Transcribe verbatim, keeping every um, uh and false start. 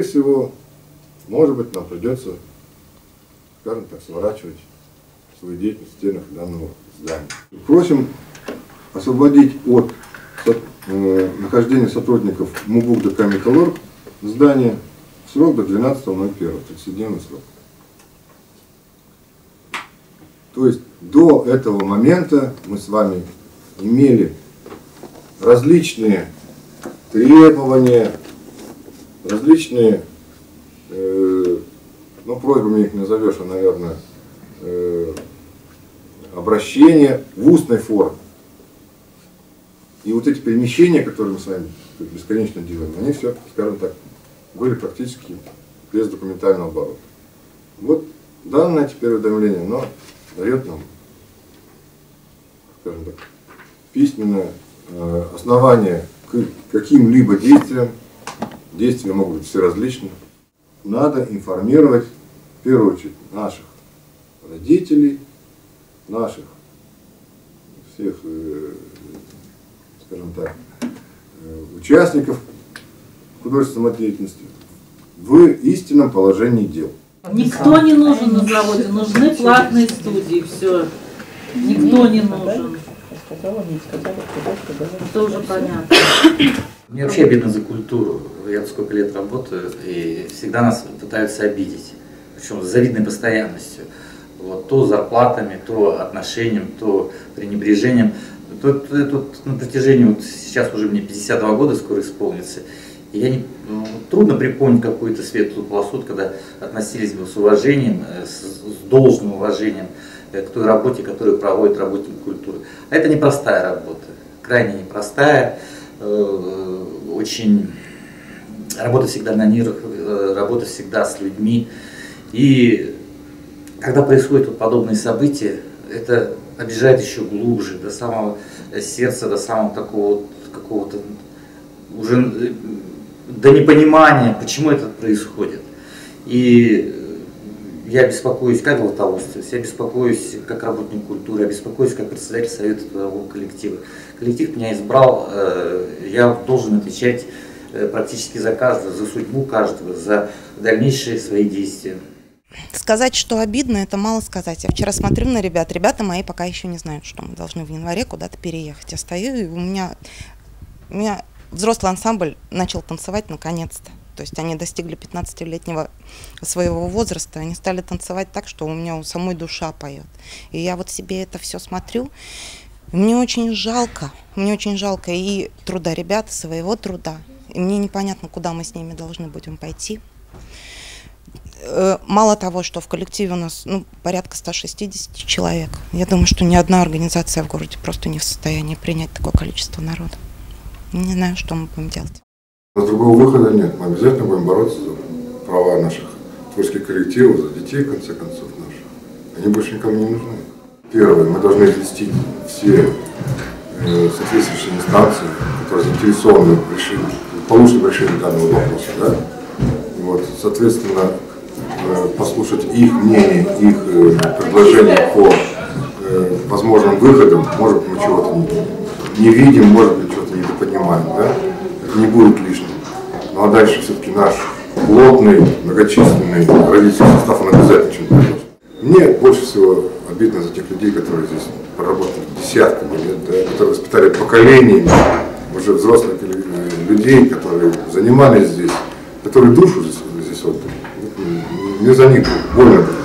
всего, может быть, нам придется, скажем так, сворачивать свою деятельность в стенах данного здания. Просим освободить от э, нахождения сотрудников МУБУК ДК «Металлург» здания в срок до двенадцатого ноль первого, тридцатидневный срок. То есть до этого момента мы с вами имели различные требования, различные, э, ну, просьбами их назовешь, а, наверное, э, обращения в устной форме. И вот эти перемещения, которые мы с вами бесконечно делаем, они все, скажем так, были практически без документального оборота. Вот данное теперь уведомление, но дает нам, скажем так, письменное э, основание к каким-либо действиям. Действия могут быть все различные. Надо информировать, в первую очередь, наших родителей, наших всех, э, скажем так, э, участников художественной самодеятельности в истинном положении дел. Никто не нужен на заводе, нужны платные студии, все. Никто не нужен. Это уже понятно. Мне вообще обидно за культуру. Я сколько лет работаю, и всегда нас пытаются обидеть. Причем с завидной постоянностью. Вот, то зарплатами, то отношением, то пренебрежением. Тут, тут на протяжении, вот сейчас уже мне пятьдесят два года скоро исполнится. И я не, ну, трудно припомнить какую-то светлую полосу, когда относились бы с уважением, с, с должным уважением к той работе, которую проводит работник культуры. А это непростая работа, крайне непростая, э, очень работа всегда на нервах, э, работа всегда с людьми. И когда происходят вот подобные события, это обижает еще глубже, до самого сердца, до самого такого какого-то уже до непонимания, почему это происходит. И я беспокоюсь как златоустец, я беспокоюсь как работник культуры, я беспокоюсь как председатель совета трудового коллектива. Коллектив меня избрал, я должен отвечать практически за каждого, за судьбу каждого, за дальнейшие свои действия. Сказать, что обидно, это мало сказать. Я вчера смотрю на ребят, ребята мои пока еще не знают, что мы должны в январе куда-то переехать. Я стою, и у меня, у меня взрослый ансамбль начал танцевать наконец-то. То есть они достигли пятнадцатилетнего своего возраста, они стали танцевать так, что у меня у самой душа поет. И я вот себе это все смотрю, мне очень жалко, мне очень жалко и труда ребят, своего труда. И мне непонятно, куда мы с ними должны будем пойти. Мало того, что в коллективе у нас ну, порядка ста шестидесяти человек. Я думаю, что ни одна организация в городе просто не в состоянии принять такое количество народа. Не знаю, что мы будем делать. Другого выхода нет. Мы обязательно будем бороться за права наших творческих коллективов, за детей, в конце концов, наших. Они больше никому не нужны. Первое, мы должны известить все э, соответствующие инстанции, которые заинтересованы в решении, в полученном решении данного вопроса. Да? Вот, соответственно, э, послушать их мнение, их э, предложения по э, возможным выходам. Может быть, мы чего-то не, не видим, может быть, чего-то недопонимаем. Да? Не будет лишним. Ну а дальше все-таки наш плотный, многочисленный родительский состав, он обязательно чем-то придет. Мне больше всего обидно за тех людей, которые здесь проработали десятками лет, да, которые воспитали поколениями уже взрослых людей, которые занимались здесь, которые душу здесь, здесь отдали. Мне за них больно.